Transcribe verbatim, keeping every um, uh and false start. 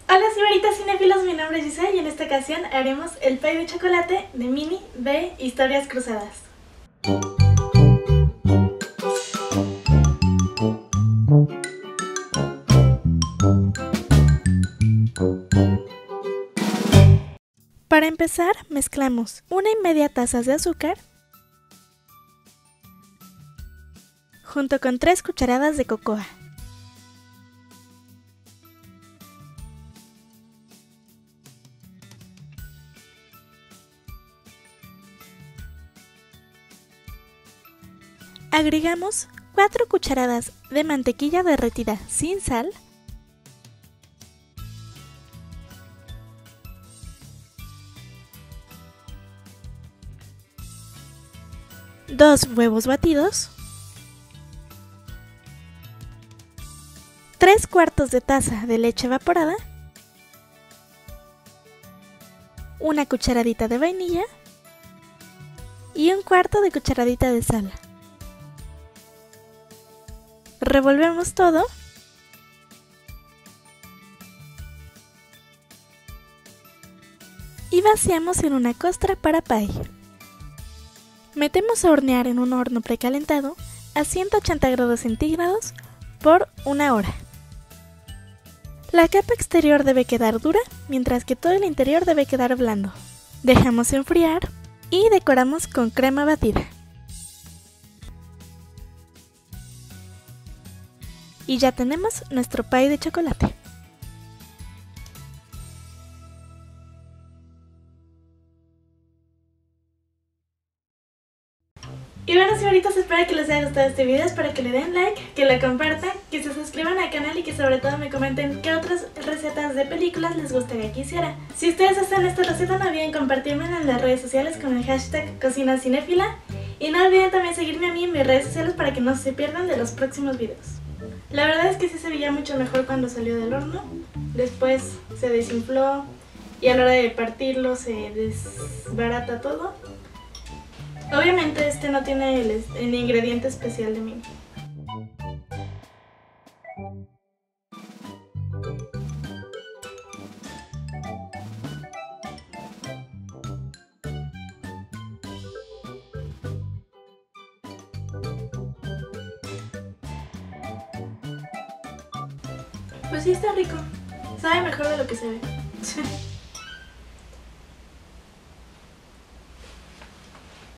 Hola señoritas cinéfilos, mi nombre es Giselle y en esta ocasión haremos el pie de chocolate de Minnie de Historias Cruzadas. Para empezar, mezclamos una y media tazas de azúcar junto con tres cucharadas de cocoa. Agregamos cuatro cucharadas de mantequilla derretida sin sal, dos huevos batidos, tres cuartos de taza de leche evaporada, una cucharadita de vainilla y un cuarto de cucharadita de sal. Revolvemos todo y vaciamos en una costra para pie. Metemos a hornear en un horno precalentado a ciento ochenta grados centígrados por una hora. La capa exterior debe quedar dura, mientras que todo el interior debe quedar blando. Dejamos enfriar y decoramos con crema batida. Y ya tenemos nuestro pie de chocolate. Y bueno señoritas, espero que les haya gustado este video, espero que le den like, que lo compartan, que se suscriban al canal y que sobre todo me comenten qué otras recetas de películas les gustaría que hiciera. Si ustedes hacen esta receta no olviden compartírmela en las redes sociales con el hashtag Cocina Cinéfila y no olviden también seguirme a mí en mis redes sociales para que no se pierdan de los próximos videos. La verdad es que sí se veía mucho mejor cuando salió del horno, después se desinfló y a la hora de partirlo se desbarata todo. Obviamente este no tiene el, el ingrediente especial de Minnie. Pues sí está rico, sabe mejor de lo que se ve.